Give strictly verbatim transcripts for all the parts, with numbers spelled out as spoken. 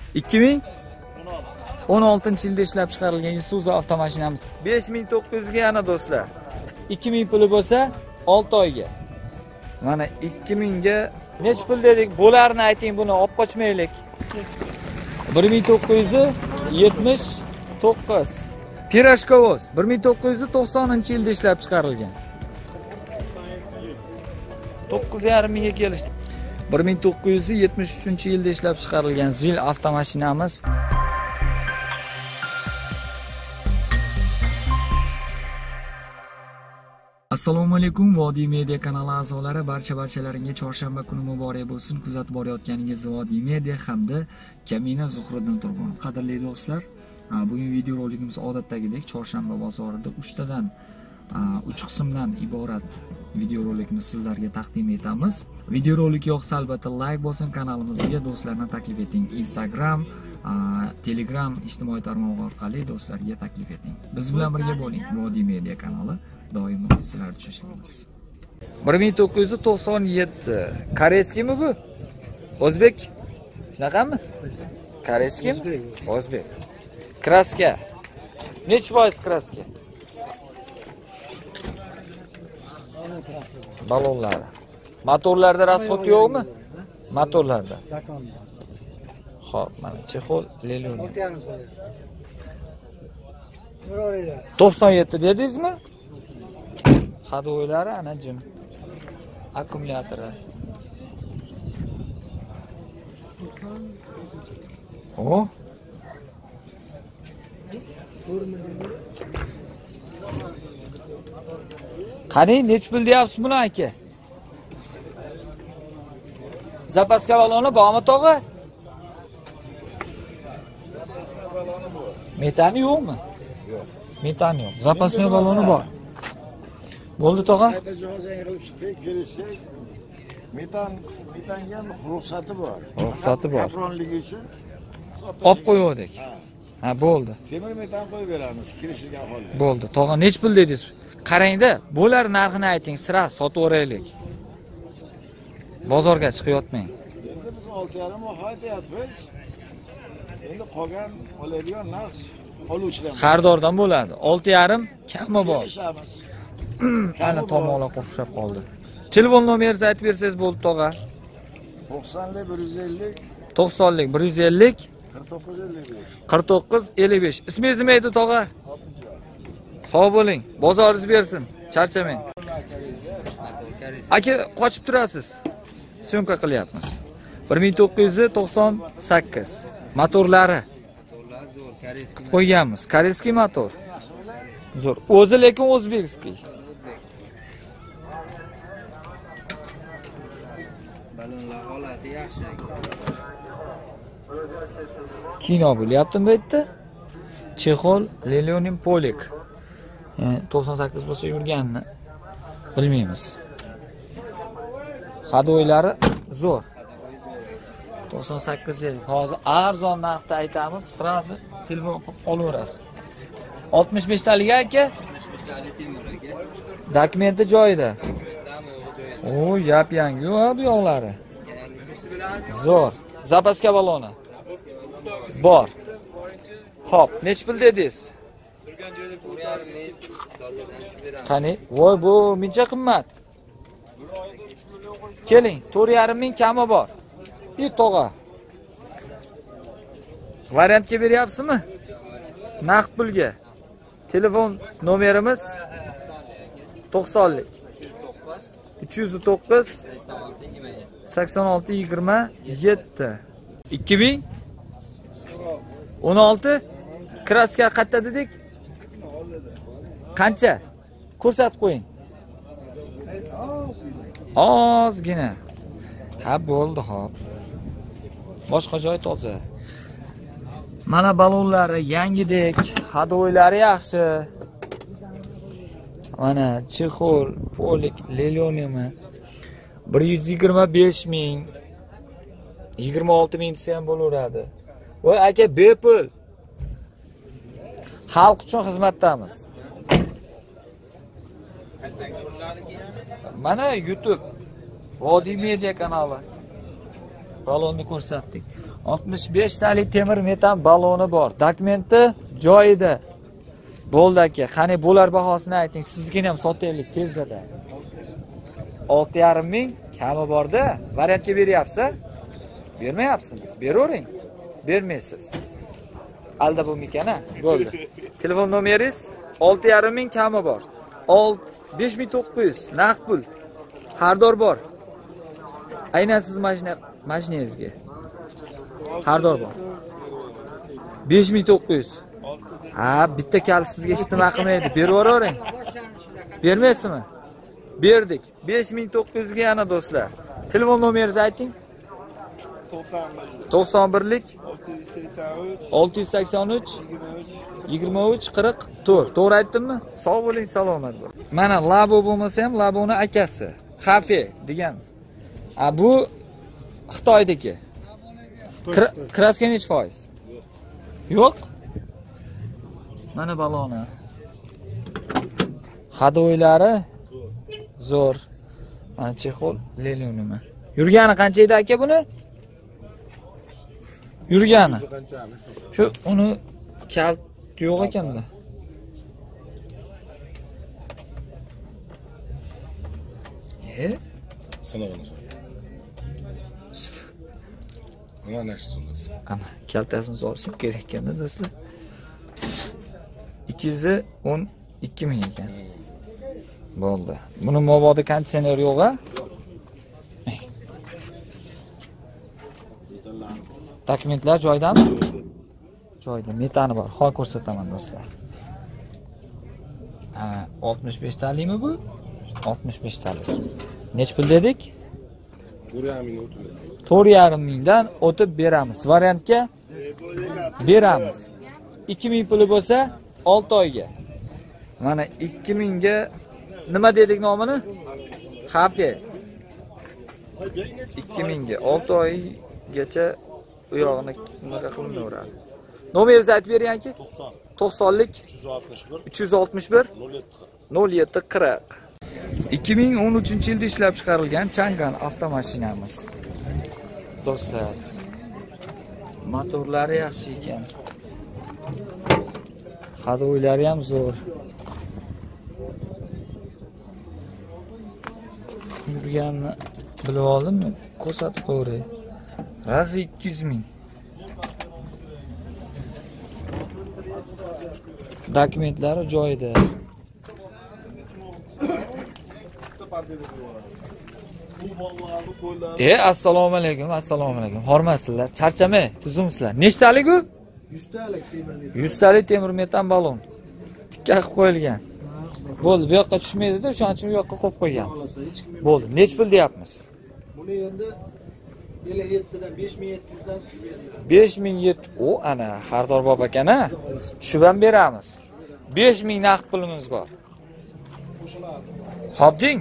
ikki ming o'n oltinchi yilda ishlab chiqarilgan Isuzu avtomashinamiz. besh ming to'qqiz yuz ga yana do'stlar. ikki ming puli bo'lsa olti oyga. Mana ikki ming ga nech pul dedik? Bo'larini ayting, buni olib qochmaylik. bir ming to'qqiz yuz yetmish to'qqiz. Pirashkovoz bir ming to'qqiz yuz to'qsoninchi yilda ishlab chiqarilgan. to'qqiz yarim mingga kelishdi. bir ming to'qqiz yuz yetmish uchinchi yilda ishlab chiqarilgan Zil avtomashinamiz. Assalomu alaykum, Vodiy Media kanali a'zolari, barcha barchalaringga chorshanba kuni muborak bo'lsin. Kuzatib borayotganingiz Vodiy Media hamda Kamina Zuhriddin Turg'unov. Qadrli do'stlar, bugun video rolikimiz odatdagidek chorshanba bozorida uchtadan uch qismdan iborat video rolikni sizlarga taqdim etamiz. Video rolik yoqsa albatta like bosin, kanalimizga do'stlarni taklif eting. Instagram, Telegram ijtimoiy tarmoq orqali do'stlarga taklif eting. Biz bilan birga bo'ling. Vodiy Media kanali doimo sizlar tushishimiz. bir ming to'qqiz yuz to'qson yetti. Koreyskimi bu? O'zbek? Shunaqami? Koreyskimi? O'zbek. Kraska. Nech foiz kraska? Balonlar. Motorlarda rasxod yo'qmi? Motorlarda. Xo'p, mana chexol Lelun. to'qson yetti dedingizmi? Hadoylari ana jim. Akkumulyatori. O. Qani nech pul deyapsiz buni aka? Zapaska baloni bormi tog'a? Metani yo'qmi? Yo'q. Metani yo'q. Zapaska baloni bor. Bo'ldi tog'a? Metan, metanga ruxsati bor. Ruxsati bor. Patronligi uchun olib qo'ydik. Ha, bo'ldi. Temir metan qo'yib beramiz, kirishgan holda. Bo'ldi. Tog'a nech pul dedingiz? Qarangda, bo'lar narxini ayting, sira sotib o'raylik. Bozorga chiqyotmang. Endi biz olti yarim oy deyapmiz. Endi qolgan oladigan narx oluvchilar. Xaridordan bo'ladi. olti yarim kami bor. Kelishamiz. Ana tomonlar qo'shib qoldi. Telefon nomeringizni aytib bersangiz bo'ldi tog'a. to'qsonlik bir yuz ellik to'qsonlik bir yuz ellik qirq to'qqiz ellik besh. qirq to'qqiz ellik besh. Ismingiz nima edi tog'a? Sog' bo'ling. Bozoringiz bersin. Charchamang. Aka, qochib turasiz. Syomka qilyapmiz. bir ming to'qqiz yuz to'qson sakkiz. Motorlari. Qo'yganmiz. Koreyskiy motor. Zo'r. O'zi lekin o'zbekskiy. Balonlar holati yaxshi. Kino bo'lyaptimi bu yerda? Chexol Lelionin Polik. to'qson sakkiz bo'lsa yurganini bilmaymiz. Hadoylari zo'r. to'qson sakkiz dedik. Hozir arzon narxda aytamiz, sirasi telefon olaverasiz. oltmish besh talik aka? Dokumenti joyida. O, yap yangi bu yo'qlari. Zo'r. Zapaska baloni. Bor. Xo'p, nech pul dedingiz? Qani, voy bu mencha qimmat. Keling, to'rt yarim ming kami bor. I tog'a. Variantga beryapsizmi? Naqd pulga. Telefon nomerimiz to'qsonlik uch yuz to'qqiz sakson olti yigirma yetti. ikki ming o'n olti kraska qatta dedik. Qancha? Ko'rsatib qo'ying. Ozgina. Ha, bo'ldi, xo'p. Boshqa joy toza. Mana balonlari yangidek, hadoylari yaxshi. Mana chexol, polik, lelionimi bir yuz yigirma besh ming, yigirma olti ming desa ham bo'laveradi. Voy aka, bepul. Xalq uchun xizmatdamiz. Mana YouTube Vodiy Media kanali. Balonni ko'rsatdik. oltmish besh talik temir metan baloni bor. Dokumenti joyida. Bo'ldi aka. Qani bo'lar bahosini ayting. Sizga ham sotaylik tezda. olti yarim ming kami borda. Variantga beryapsiz? Bermayapsizmi? Beravering. Bermaysiz. Alda bo'lmaykana. Bo'ldi. Telefon nomeringiz olti yarim ming kami bor. besh ming to'qqiz yuz naqd pul. Xaridor bor. Aynan siz mashina mashinangizga. Xaridor bor. besh ming to'qqiz yuz. Ha, bitta kal sizga hech nima qilmaydi. Berib yuboravering. Bermaysizmi? Berdik. besh ming to'qqiz yuz ga yana do'stlar. Telefon nomeringizni ayting. to'qson birlik olti yuz sakson uch yigirma uch qirq to'rt. To'g'ri aytdimmi? Sog' bo'ling, salomat bo'ling. Mana Labo bo'lmasa ham Laboni akasi, Xafe degan. A bu Xitoydagi. Kraska necha foiz? Yo'q. Mana baloni. Hadoylari zo'r. Mana chexol, lelion nima. Yurgani qancha edi aka buni? Yurgani. Shu uni kalt yo'q ekanda. E? Sanog'ini so'ra. Mana nashri so'rasiz. Ana, kaltasini so'rashim kerak ekanda do'stlar. ikki yuz o'n ikki ming ekan. Bo'ldi. Buni mobodo konditsioner yo'q-a? Dokumentlar joydami? Joyda. Metani bor. Hol ko'rsataman do'stlar. Ha, oltmish besh talikmi bu? oltmish besh talik. Nech pul dedik? to'rt yarim mingdan o'tib beramiz. Variantga beramiz. ikki ming puli bo'lsa olti oyga. Mana ikki ming ga nima dedik nomini? Xafe. ikki ming ga olti oygacha u yog'ini nima qilinmayveradi. Nomeringizni aytib bering-ki? to'qson lik uch yuz oltmish bir nol yetti qirq. ikki ming o'n uchinchi yilda ishlab chiqarilgan Chang'an avtomashinamiz. Do'stlar, motorlari yaxshi ekan. Hadoylari ham zo'r. Yurganni bilib oldimmi? Ko'rsatib qo'yay. Razi ikki yuz ming. Dokumentlari joyida. E, assalomu alaykum, assalomu alaykum. Hormatsizlar, charchamay, tuzumsizlar. Nechtalik u? yuz talik temir metan. yuz talik temir metan balon. Tikka qilib qo'yilgan. Bo'ldi, bu yoqqa tushmaydi-da, o'shaning uchun bu yoqqa qo'yib qo'yganmiz. Bo'ldi, nech pul deyapmiz? Buni endi yettidan besh ming yetti yuz dan tushib beriladi. besh ming yetti yuz. O, ana, xaridor bop ekan-a. Tushib ham beramiz. besh ming naqd pulimiz bor. Qo'shiladi. Xo'p deng.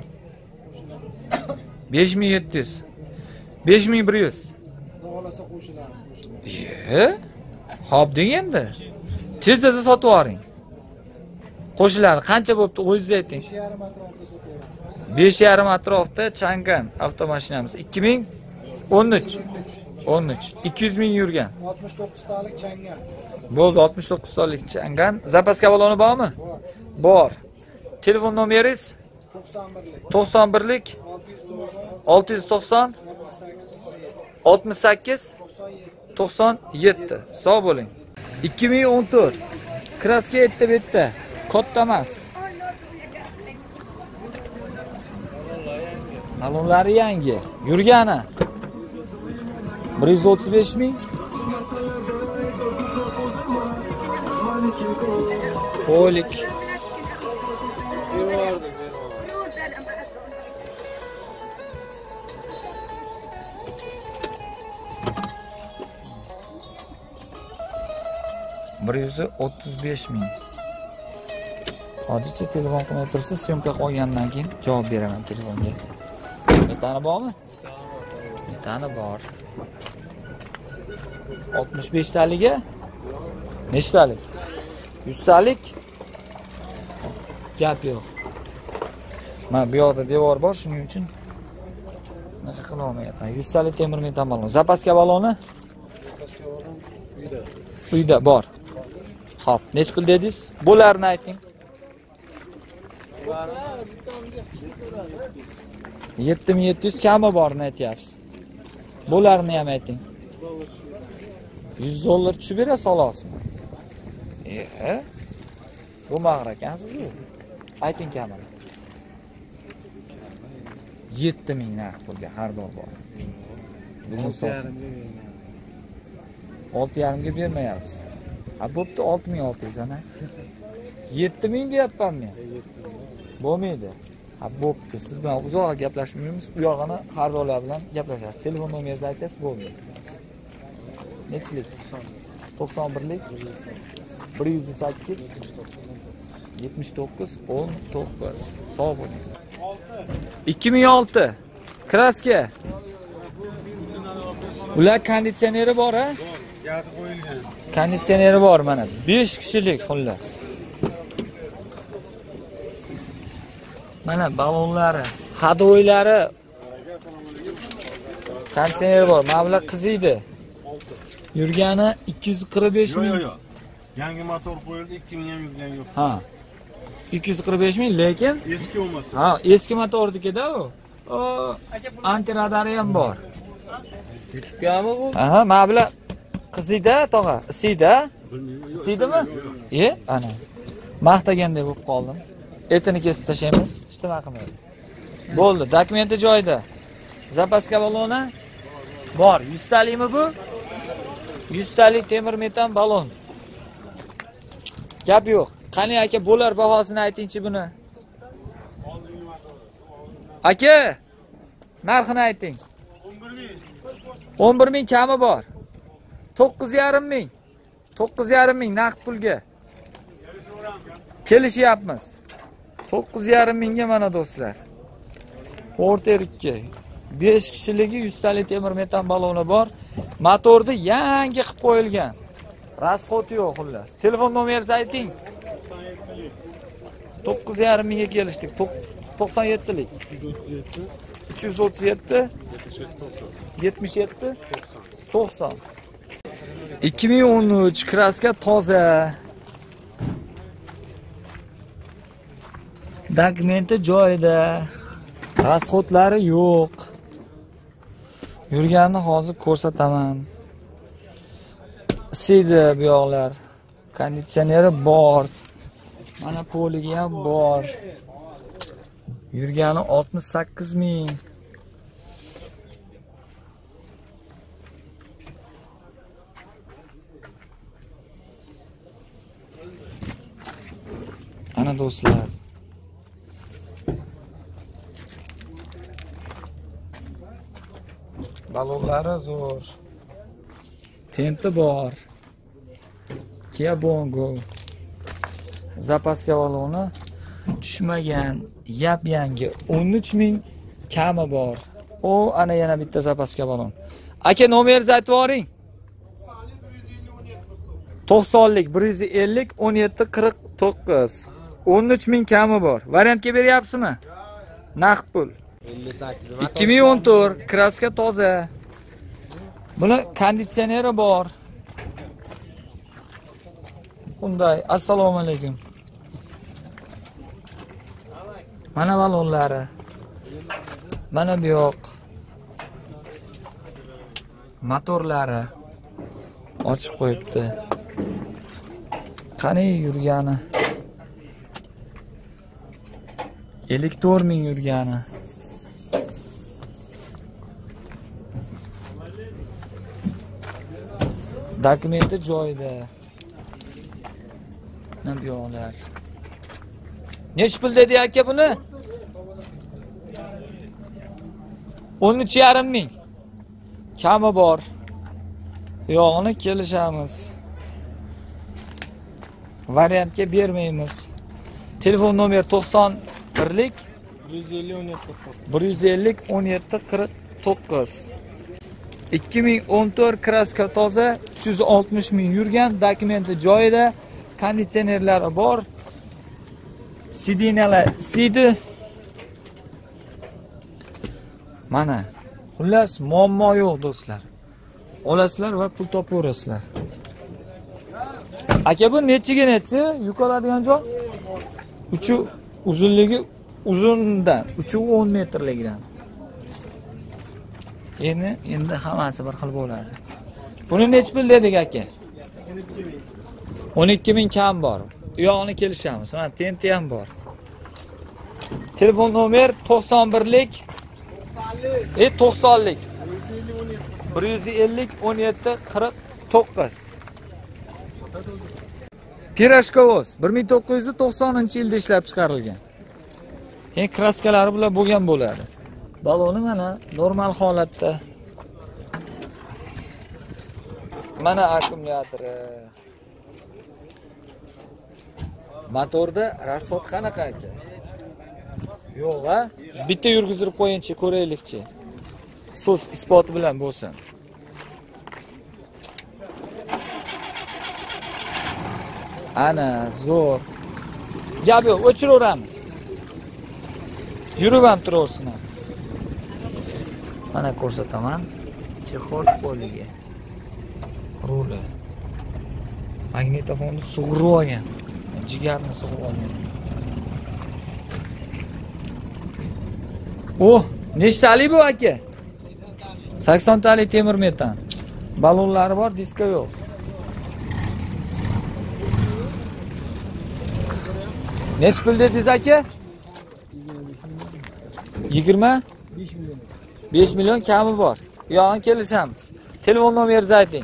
besh ming yetti yuz. besh ming bir yuz. Xohlasa qo'shiladi. Ye? Xo'p deng endi. Tezda sotib yuboring. Qo'shiladi. Qancha bo'pti? O'zingiz ayting. besh yarim atrofida sotaveramiz. besh yarim atrofda Chang'an avtomashinamiz. ikki ming o'n uch. o'n uch. ikki yuz ming yurgan. oltmish to'qqiz talik Chang'an. Bo'ldi, oltmish to'qqiz talik Chang'an. Zapaska baloni bormi? Bor. Bor. Telefon nomeringiz? to'qson birlik to'qson birlik olti yuz to'qson olti yuz to'qson oltmish sakkiz to'qson yetti. Sog' bo'ling. ikki ming o'n to'rt. Kraska yetti bitta. Katta emas. Balonlari yangi. Yurgani bir yuz o'ttiz besh ming. Polik. bir yuz o'ttiz besh ming. Hozircha telefon qilmay tursa, syomka qo'ygandan keyin javob beraman telefonga. Metani bormi? Metani bor. oltmish besh taliga nechtalik? yuz talik? Gap yo'q. Mana bu yoqda devor bor, shuning uchun nima qila olmayapman. yuz talik temir metan balon. Zapaska baloni Uyda bor. Xo'p, nech pul dedingiz? Bularni ayting. yetti ming yetti yuz kami borni aytyapsiz. Bularni ham ayting. yuz dollar tushib berasiz xolasmi? E, bu mag'ir ekansiz-ku. Ayting kamini. yetti ming naqd pulga har doim bor. Bugun olti yarim ga bermayapsiz. Ha, bo'pti olti ming olti yuz ana. yetti ming deyapman men. Bo'lmaydi. Ha, bo'pti. Siz bilan uzoq gaplashmaymiz. Bu yog'ini har doimlar bilan gaplashasiz. Telefon nomeringizni aytasiz, bo'lmaydi. Nechilik? to'qson birlik bir yuz sakkiz yetmish to'qqiz o'n to'qqiz. Sog' bo'ling. ikki ming olti. Kraska. Ular konditsioneri bor, ha? Gazi qo'yilgan. Konditsioneri bor mana. besh kishilik xullas. Mana balonlari, hadoylari. Konditsioneri bor. Mablag' qiziydi. Yurgani ikki yuz qirq besh ming. Yo'q, yo'q. Yangi motor qo'yildi, ikki ming ham yurgan yo'q. Ha. ikki yuz qirq besh ming, lekin Eski motor. ha, eski motornikida u. O, antiradari ham bor. Yutibgami bu? Aha, mablag' qiziyda, tog'a. Isiyda? Isiydimi? E, ana. Maqtagandek bo'lib qoldim. Etini kesib tashlaymiz, hech nima qilmaydi. Bo'ldi, dokumenti joyida. Zapaska baloni bor. yuz talikmi bu? yuz talik temir metan balon. Gap yo'q. Qani aka, bo'lar bahosini aytingchi buni. Aka, narxini ayting. o'n bir ming kami bor. to'qqiz yarim ming. to'qqiz yarim ming naqd pulga. Kelishyapmiz. to'qqiz yarim mingga mana do'stlar. Porter ikki. besh kishiligi yuz talik temir metan baloni bor. Motorni yangi qilib qo'yilgan. Rasxot yo'q xullas. Telefon nomeringizni ayting. to'qqiz yarim mingga kelishdik. to'qson yettilik. uch yuz o'ttiz yetti yetmish yetti to'qson. ikki ming o'n uch kraska toza. Dokumenti joyida. Rasxotlari yo'q. Yurganini hozir ko'rsataman. Isiydi bu yoqlar. Konditsioneri bor. Mana poligi ham bor. Yurgani oltmish sakkiz ming. Ana do'stlar. Balonlari zo'r. Tenti bor. Kia Bongo. Zapaska baloni tushmagan, yap yangi o'n uch ming kami bor. O, ana yana bitta zapaska balon. Aka, nomeringizni aytib yuboring. to'qsonlik bir yuz ellik o'n yetti qirq to'qqiz. o'n uch ming kami bor. Variantga beryapsizmi? Naqd pul. ellik sakkiz. ikki ming o'n to'rt, kraska toza. Buni konditsioneri bor. Bunday. Assalomu alaykum. Mana balonlari. Mana bu yoq. Motorlari ochib qo'yibdi. Qani yurgani? ellik to'rt ming yurgani. Dokumenti joyida. Mana bu yoqlar. Nech pul dedi aka buni? o'n uch yarim ming. Kami bor. Yog'ini kelishamiz. Variantga bermaymiz. Telefon nomeri to'qson birlik bir yuz ellik o'n yetti qirq to'qqiz. ikki ming o'n to'rt kraska toza, uch yuz oltmish ming yurgan, dokumenti joyida, konditsionerlari bor. Sidinalar sidi. Mana, xullas muammo yo'q do'stlar. olasizlar va pul topaverasizlar. Aka bu nechiga nechi? Yuk oladigan joy? Uchi uzunligi uzundan, uchi o'n metrligidan. Endi endi hammasi bir xil bo'ladi. Buni nech pul dedik aka? o'n ikki ming kam bor. U yoqni kelishamiz. Mana tenti ham bor. Telefon nomer to'qson birlik e to'qsonlik bir yuz ellik o'n yetti qirq to'qqiz. Pirashkovoz bir ming to'qqiz yuz to'qsoninchi yilda ishlab chiqarilgan. E kraskalari bilan bo'lgan bo'ladi. Baloni mana normal holatda. Mana akkumulyatori. Motorda rasxod qanaqa aka? Yo'q a? Bitta yurgizib qo'yinchi, ko'raylikchi. So'z isboti bilan bo'lsin. Ana zo'r. Gap yo'q, o'chiraveramiz. Yurib ham turaversin. Mana ko'rsataman. Chexol poliga. Ruli. Magnitofonni sug'urib olgan. Jigarni sug'urib olgan. Oh, nechtalik bu aka? saksontalik temir metan. Balonlari bor, diska yo'q. Nech pul dedingiz aka? yigirma besh million kami bor. Yo'g'on kelishamiz. Telefon nomeringizni ayting.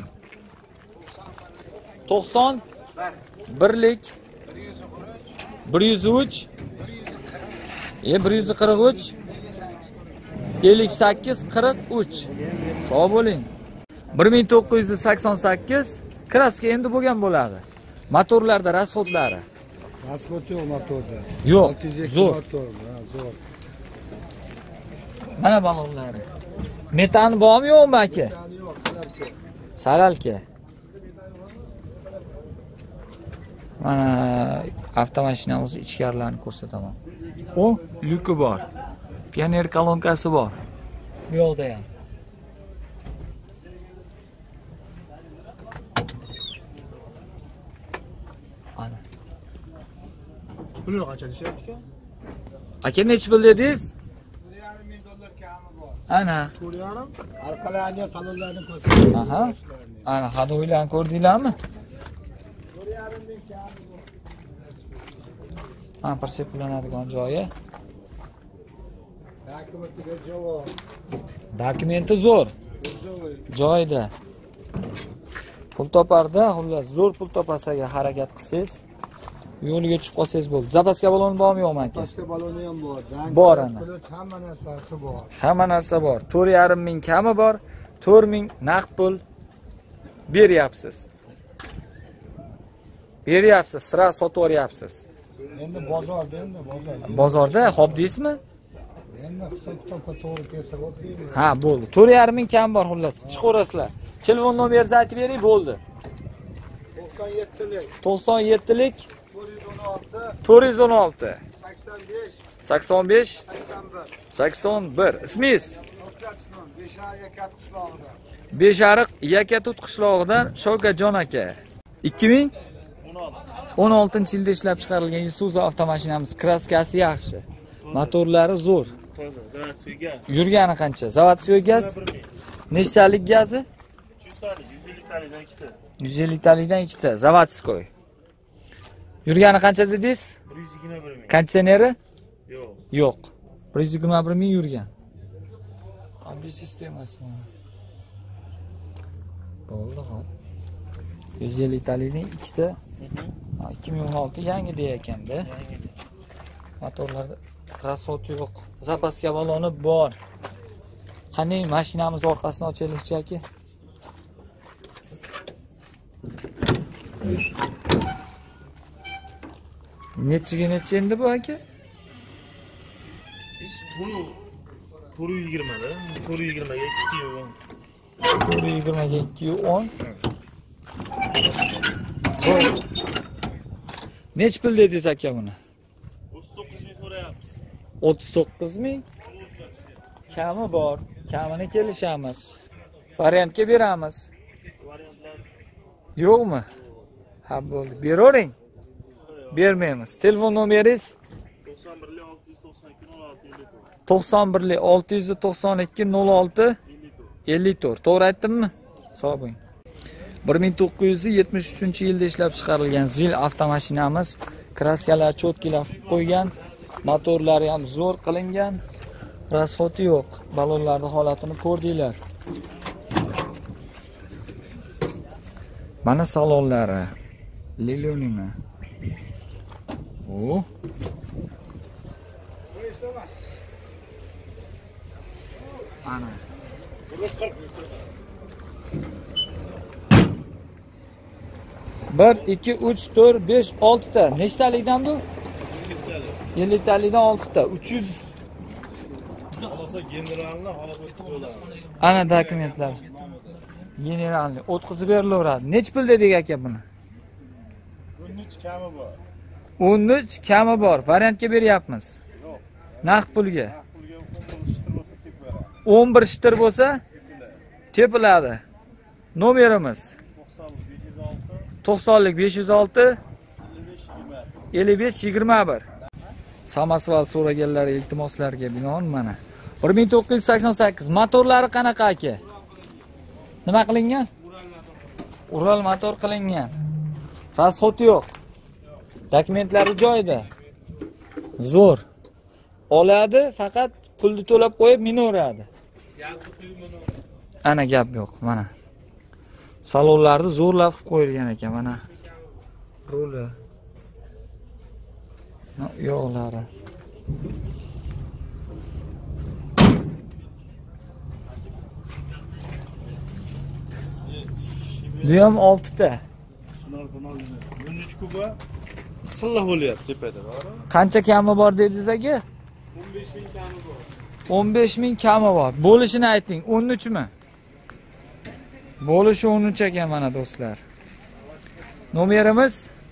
to'qson birlik bir yuz uch e bir yuz qirq uch ellik sakkiz qirq uch. Sog' bo'ling. bir ming to'qqiz yuz sakson sakkiz kraska endi bo'lgan bo'ladi. Motorlarda rasxodlari. Rasxod yo'q motorda. Yo'q, olti yuz ikki zo'r. motor, ha, zo'r. Mana balonlari. Metan bormi yo'qmi aka? Yo'q, salalka. Salalka. Mana avtomashinamiz ichkarilarini ko'rsataman. O, lyuki bor. Pioner kolonkasi bor. Bu yoqda ham. Ana. Pulni qancha deyapti-ku? Aka nech pul dedingiz? to'rt yarim ming dollar kami bor. Ana. to'rt yarim? Arqalarini, salonlarni ko'rsataman. Aha. Ana, hadoylarni ko'rdinglarmi? to'rt yarim ming kami bor. Mana perseplanadigan joyi. Dokumentiga javob. Dokumenti zo'r. Joyida. Pul toparda, xullas zo'r pul topasaga harakat qilsangiz, yo'lga chiqib qolsangiz bo'ldi. Zapaska balon bormi yo'qmi aka? Zapaska baloni ham bor. Bor ana. Hamma narsasi bor. Hamma narsa bor. to'rt yarim ming kami bor. to'rt ming naqd pul beryapsiz. Beryapsiz, sira sotib oryapsiz. Endi bozorda, endi bozorda. Bozorda xo'p deysizmi? Endi hisob topa to'g'ri kelsa bo'ldi. Ha, bo'ldi. to'rt yarim ming kam bor xullas. Chiqaverasizlar. Telefon nomeringizni aytib bering, bo'ldi. to'qson yettilik, to'qson yettilik to'rt yuz o'n olti, to'rt yuz o'n olti sakson besh, sakson besh sakson bir. sakson bir. Ismingiz? Beshar yakat qishlog'ida. Beshariq Yakatut qishlog'idan Shavkatjon aka. ikki ming o'n oltinchi yilda ishlab chiqarilgan Isuzu avtomashinamiz. Kraskasi yaxshi. Motorlari zo'r. Toza, zavatskiy gaz. Yurgani qancha? Zavodskiy gaz? Nechtalik gazi? uch yuz talik, yuz ellik talikdan ikkita. yuz ellik talikdan ikkita. Zavodskiy. Yurgani qancha dedingiz? bir yuz yigirma bir ming. Konditsioneri? Yo'q. Yo'q. bir yuz yigirma bir ming yurgan. Ambi sistemasi mana. Bo'ldi, hop. yuz ellik talikdan ikkita. ikki ming o'n olti yangi deyakanda. Motorlarda rasxod yo'q. Zapaska baloni bor. Qani mashinamiz orqasini ochaylikchi aka. Nechiga necha endi bu aka? Ish puli to'rt yuz yigirma da, to'rt yuz yigirma ga ikki yuz o'n. to'rt yuz yigirma ga ikki yuz o'n. Nech pul dedingiz aka buni? o'ttiz to'qqiz ming so'rayapmiz. o'ttiz to'qqiz ming. Kami bor. Kamini kelishamiz. Variantga beramiz. Variantlar Yo'qmi? Ha, bo'ldi. Beravering. Bermaymiz. Telefon nomeringiz to'qson bir olti yuz to'qson ikki nol olti to'qson bir olti yuz to'qson ikki nol olti ellik to'rt. To'g'ri aytdimmi? Sog' bo'ling. bir ming to'qqiz yuz yetmish uchinchi yilda ishlab chiqarilgan Zil avtomashinamiz. Kraskalar cho'tkilar qo'ygan, motorlari ham zo'r qilingan. Rasxoti yo'q. Balonlarning holatini ko'rdinglar. Mana salonlari. Lilonimi? O. Ana. bir, ikki, uch, to'rt, besh, olti ta. Nechtalikdan bu? ellik talikdan olti ta. uch yuz. Xolosa generalni hozir o'tkazib Ana dokumentlar. Generalni o'tkazib berilaveradi. Nech pul dedik aka buni? o'n uch kami bor. o'n uch kami bor. Variantga beryapmiz. Yo'q. Naqd pulga. Pulga shitir bo'lsa tep beradi. o'n bir shitir bo'lsa tepiladi. Nomerimiz to'qsonlik besh yuz olti ellik besh yigirma bir. Samasval so'raganlar iltimoslarga binoan mana bir ming to'qqiz yuz sakson sakkiz. Motorlari qanaqa aka? Nima qilingan? Ural motor qilingan. Rasxoti yo'q. Dokumentlari joyida. Zo'r. Oladi, faqat pulni to'lab qo'yib minaveradi. Ana gap yo'q, mana. Salonlarni zo'rlab qilib qo'yilgan ekan, mana. Ruli. No, yo'qlari. Bu ham olti ta. o'n uch kuba silliq bo'lyapti tepada. Qancha kami bor dedingiz aka? o'n besh ming kami bor. o'n besh ming kami bor. Bo'lishini ayting. o'n uch mi? Bo'lishi o'n uch ekan mana do'stlar. Nomerimiz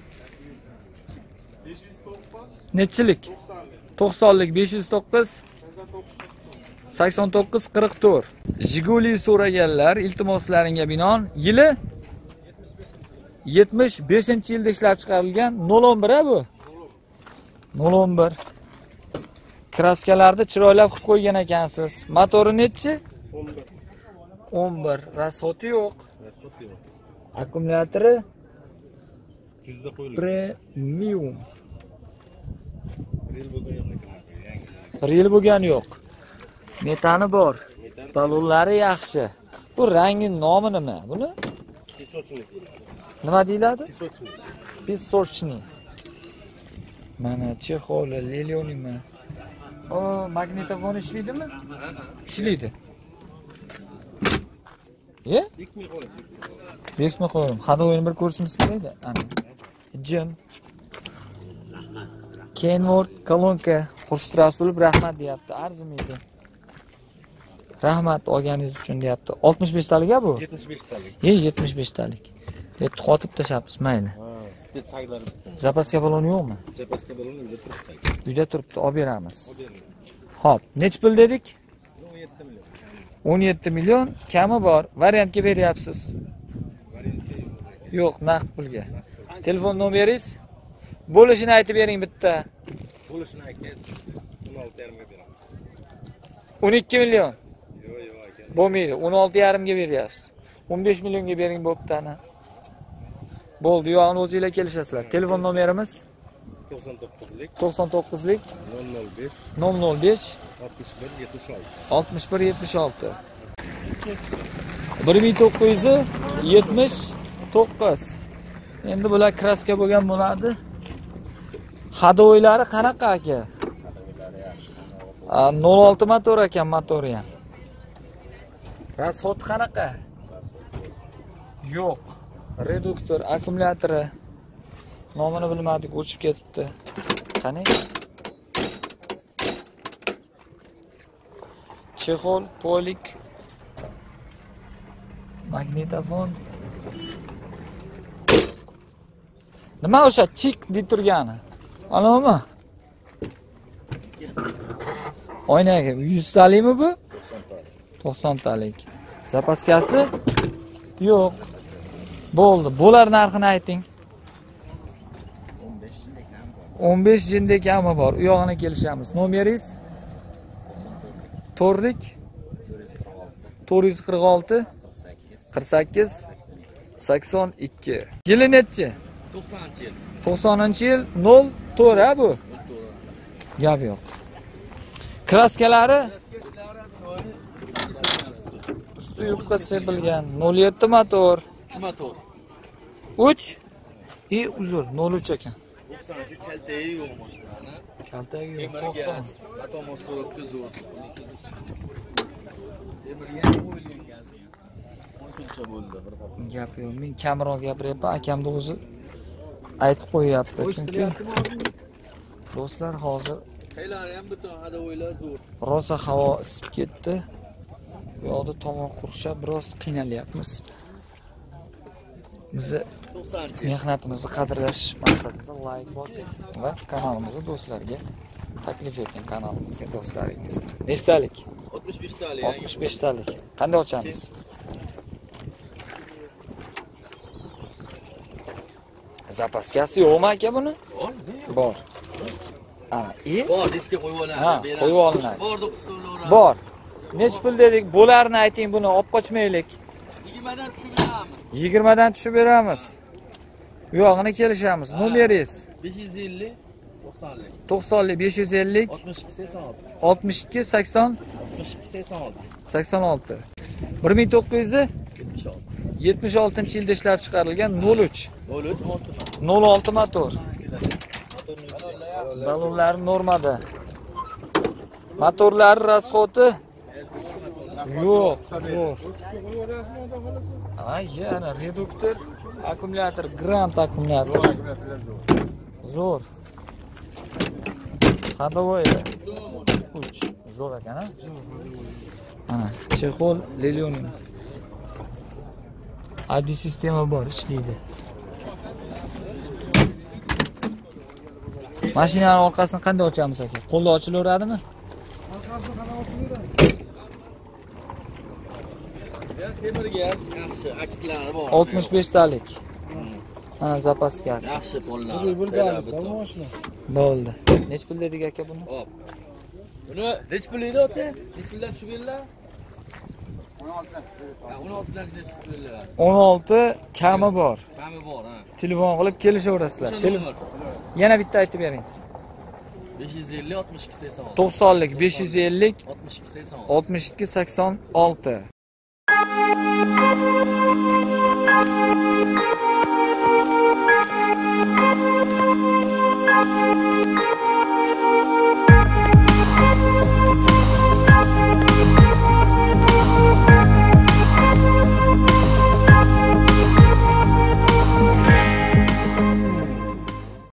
besh yuz to'qqiz nechilik? to'qsonlik besh yuz to'qqiz sakson to'qqiz qirq to'rt. Jiguli so'raganlar iltimoslaringga binoan yili yetmish beshinchi yilda ishlab chiqarilgan nol o'n bir a bu. nol o'n bir. Kraskalarni chiroylab qilib qo'ygan ekansiz. Motori nechi? o'n bir. o'n bir. Rasxoti yo'q. Rasxoti yo'q. Akkumulyatori Yuzda qo'yilgan. premium. Rel bo'lgan yo'q ekan. Rel bo'lgan yo'q. Metani bor. Balonlari yaxshi. Bu rangning nomi nima? Buni Pisotchnik. nima deyiladi? Pisotchnik. Pisotchnik. Mana chexoli, lilionimi? O, magnitofon ishlaydimi? Ishlaydi. Ye? Bekmay qo'ying. Bekmi qo'yim. Hada o'yini bir ko'rishimiz kerakda. Ana. Jim. Kenworth kolonka Xurshid Rasulov rahmat deyapti. Arzimaydi. Rahmat olganingiz uchun deyapti. oltmish besh talik bu? yetmish besh talik. Ye, yetmish besh talik. Etti qotib tashlabmiz, mayli. Ha, bitta taglari. Zapaska balon yo'qmi? Zapaska baloni uyda turibdi. Uyda turibdi, olib beramiz. Xo'p, nech pul dedik? o'n yetti million. o'n yetti million kami bor. Variantga beryapsiz. Yo'q, naqd pulga. Telefon nomeringiz? Bo'lishini aytib bering bitta. Bo'lishini aytayapti. o'n olti yarim ga beraman. o'n ikki million. Yo'q, yo'q aka. Bo'lmaydi. o'n olti yarim ga beryapsiz. o'n besh millionga bering bo'pti ana. Bo'ldi, yo'g'ini o'zingizlar kelishasizlar. Telefon nomerimiz to'qson to'qqizlik to'qson to'qqizlik nol nol besh nol nol besh oltmish bir yetmish olti. oltmish bir yetmish olti. bir ming to'qqiz yuz yetmish to'qqiz. Endi bular kraska bo'lgan bo'ladi. Hadoylari qanaqa aka? nol olti motor ekan, motori ham. Rasxoti qanaqa? Yo'q. Reduktor, akkumulyatori nomini bilmadik, o'chib ketibdi. Qani? Chexol, polik, magnitofon. Nima o'sha chik deb turgani? Anami? Oynaga yuz talikmi bu? to'qson talik. Zapaskasi? Yo'q. Bo'ldi. Bo'lar narxini ayting. o'n besh jindek ham bor. U yog'ini kelishamiz. Nomeringiz? to'rtlik to'rt yuz qirq olti qirq sakkiz sakson ikki. Yili nechi? to'qsoninchi yil. to'qsoninchi yil nol to'rt ha bu. Gap yo'q. Kraskalari? Usti yupqa sepilgan. nol yetti motor. Motor. uch i uzr nol uch ekan. to'qsoninchi kaltayi yo'q mashinani. Kaltayi yo'q. Temir gaz, atomos ko'rib zo'r. Temir gaz qo'yilgan gaz. o'n kuncha bo'ldi bir hafta. Gap yo'q. Men kamroq gapiryapman. Akamni o'zi aytib qo'yapti. Chunki do'stlar hozir Qaylari ham butun hada o'ylar zo'r. rosa havo isib ketdi. Bu yoqda tomoq qurishab biroz qiynalyapmiz. Bizni to'qsoninchi. mehnatimizni qadrlash maqsadida like bosing va kanalimizni do'stlarga taklif eting, kanalimizga do'stlaringiz. Nechtalik? oltmish besh talik. oltmish besh talik. Qanday ochamiz? Zapaskasi yo'qmi aka buni? Bor. Ana, e? Bor, diskga qo'yib olamiz. Ha, qo'yib olinadi. Bor deb hisoblayveramiz. Bor. Nech pul dedik? Bo'larni ayting, buni olib qochmaylik. yigirmadan tushib beramiz. yigirma dan tushib beramiz. Bu yog'ini kelishamiz. Nomeringiz? besh yuz ellik to'qsonlik. to'qsonlik besh yuz ellik oltmish ikki sakson olti. oltmish ikki sakson oltmish ikki sakson olti. sakson olti. bir ming to'qqiz yuz yetmish olti. yetmish oltinchi yilda ishlab chiqarilgan nol uch nol uch motor. nol olti motor. Balonlari normada. Motorlari rasxoti yo'q, zo'r. Ay, yana reduktor, akkumulyator, Grand akkumulyator. Zo'r. Ходовой uch. Zo'r ekan, ha? Mana, chexol, lelion. Audio sistema bor, ishlaydi. Mashinaning orqasini qanday ochamiz aka? Qo'lda ochilaveradimi? Temir gaz yaxshi, aktivlari bor. oltmish besh talik. Mana zapaskasi. Yaxshi qo'llar. Bo'ldi. Nech pul dedik aka buni? Hop. Buni nech pul edi ota? Nech puldan tushib berdilar? o'n olti dan tushib berdilar. o'n olti kami bor. Kami bor, ha. Telefon qilib kelishaverasizlar. Telefon. Yana bitta aytib bering. besh yuz ellik oltmish ikki sakson olti. to'qsonlik besh yuz ellik oltmish ikki sakson olti. oltmish ikki sakson olti.